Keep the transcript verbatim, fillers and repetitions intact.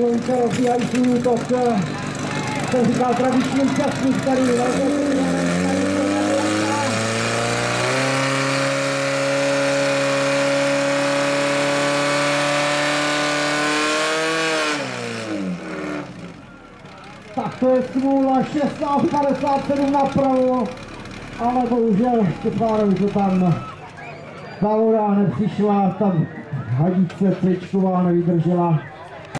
Lonka rozbíhající útok, to říká tradiční účastník tady. Tak to je smůla, šestnáct padesát sedm napravo, ale bohužel Štěpánovi to tam ta voda nepřišla, tam hadice cečková nevydržela.